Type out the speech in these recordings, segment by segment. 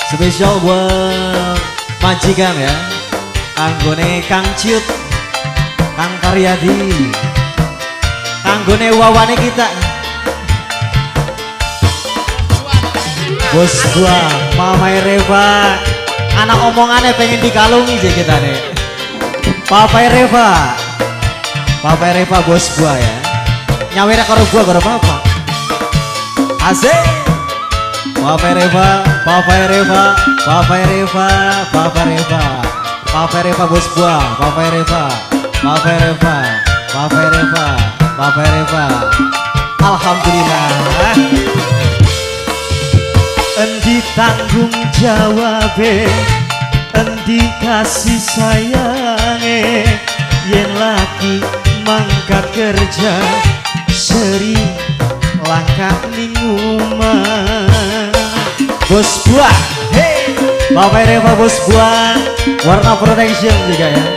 Spesial buat majikan ya, kanggone Kang Ciut, Kang Karyadi, kanggone wawane kita, bos gua, Mamai Reva, anak omongannya pengen dikalungi aja kita nih. Papai Reva bos gua ya, nyawira karo gua karo papa, asik. Papai Reva bos gua, Papai Reva, alhamdulillah. Endi tanggung jawabe, endi kasih sayange, yen lagi mangkat kerja sering langkah ning omah. Bos buah, hey, Papai Reva bos buah, warna protection juga ya.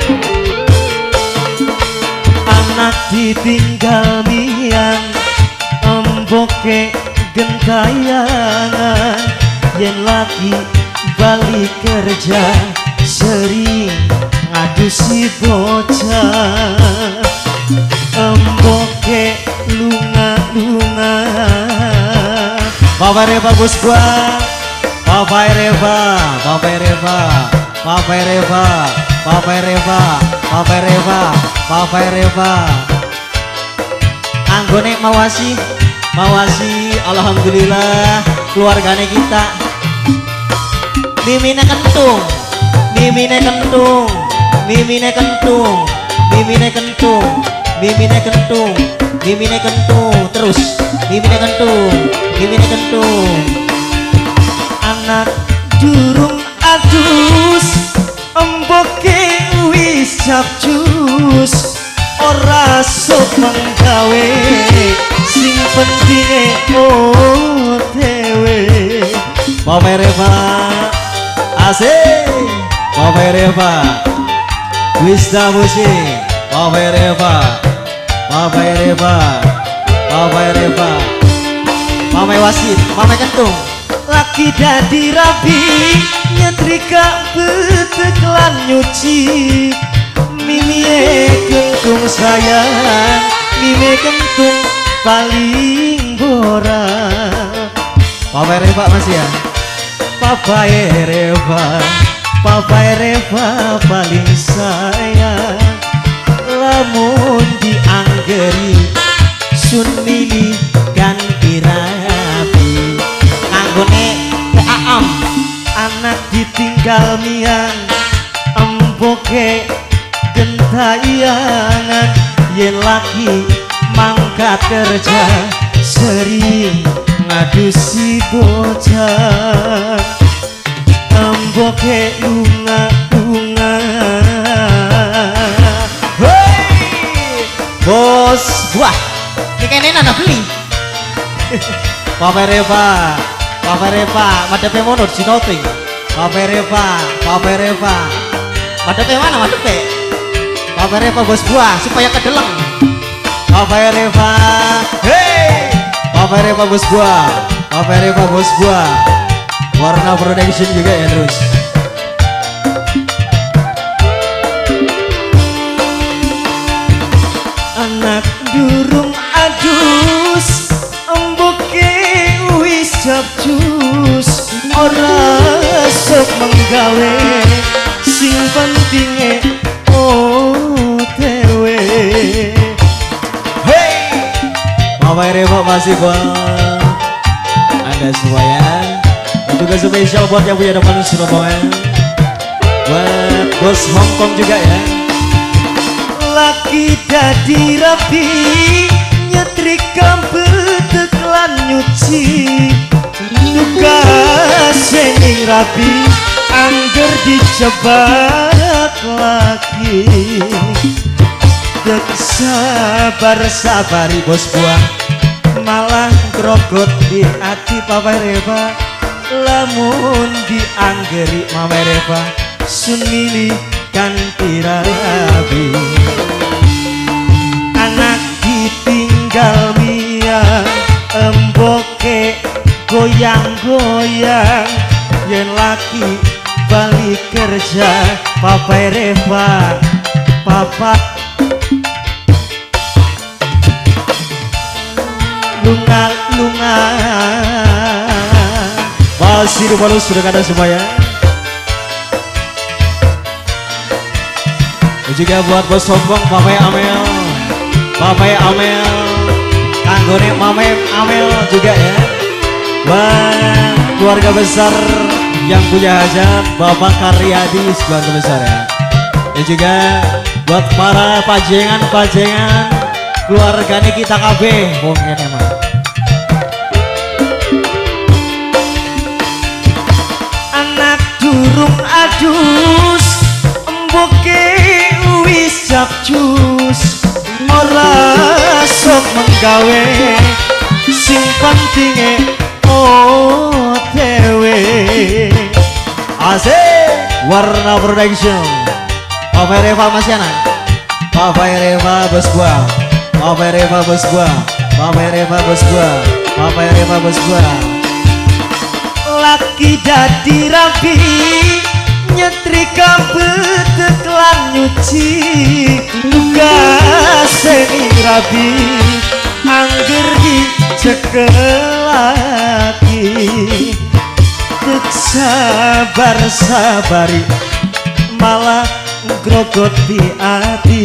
Anak ditinggal mian, emboke gentayangan, yen lagi balik kerja sering ngadu si bocah, emboke lunga-lunga. Papai Reva bos buah, Papai Reva, anggone mawasi, alhamdulillah keluargane kita. Mimine kentung, terus mimine kentung. Anak durung adus, emboke wis capcus, ora sok menggawe, sing pentinge OTW. Papai Reva, asik. Papai Reva, Wisda musik. Papai Reva, Mamai wasit, Mamai kentung. Lagi dadi rapi, nyetrika beteklan nyuci, mimie kentung sayang, mimie kentung paling borak. Papai Reva masih ya. Papai Reva paling sayang, lamun dianggeri sun milih ganti rapi. Anggone Aam, anak ditinggal mian, emboke gentayangan, yen lagi mangkat kerja sering ngadu si bocah, emboke lunga-lunga. Hei, bos buah, ini kayaknya anak beli. Papai Reva, madepe mono sinoting. Papai Reva, madepe mana madepe? Papai Reva bos buah supaya kedeleng. Papai Reva, hey, Papai Reva bos buah, warna production juga ya terus. Anak durung adus, emboke wis capcus, ora sok menggawe, sing pentinge OTW. Hey, Papai Reva masih buat Anda semua ya. Dan juga spesial buat yang punya depan Surabaya, buat bos Hongkong juga ya. Lagi dadi rapi, nyetrika beteklan nyuci, tugas sing rapi, angger dijebak lagi. Dek sabar-sabari bos buah, malah grogot di hati Papai Reva, lamun dianggeri Mamai Reva, sun milih ganti rabi. Anak ditinggal mian, emboke goyang-goyang, yen laki balik kerja. Papa Reva, papa lunga masih dibalus sudah ada semuanya. Dan juga buat bos sombong Papa Amel, kanggone Mama Amel juga ya. Buat keluarga besar yang punya hajat Bapak Karyadi, keluarga besar ya. Dan juga buat para pajengan keluarganya kita KB mungkin emang. Anak durung adus emboke wis capcus, ora sok menggawe sing pentinge OTW. Asik Warna Production, Papa Reva masih anak, Papa Reva bos gua, Papa Reva bos gua, Papa Reva bos gua, Papa Reva bos gua. Laki dadi rapi nyetrika betek lan nyuci, gaseni rapi angger dicekel lagi. Sabar-sabari malah grogoti ati,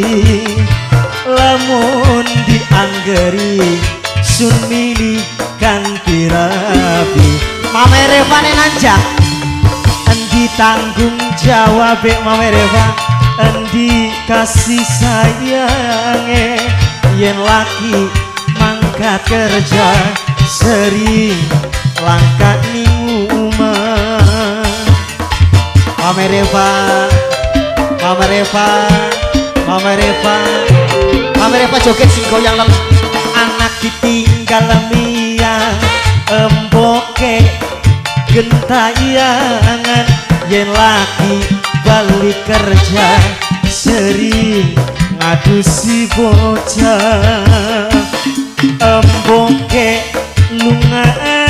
lamun dianggeri sun mili kanthi rapi. Mame Reva nenanjak endi tanggung jawab Mame Reva, endi kasih sayange yen laki mangkat kerja sering langkat ning omah. Mame Reva, Mame Reva, Mame Reva, Mame Reva joget sing goyang lem. Anak ditinggal mia emboke gentayangan yen laki balik kerja sering ngadusi bocah emboke lunga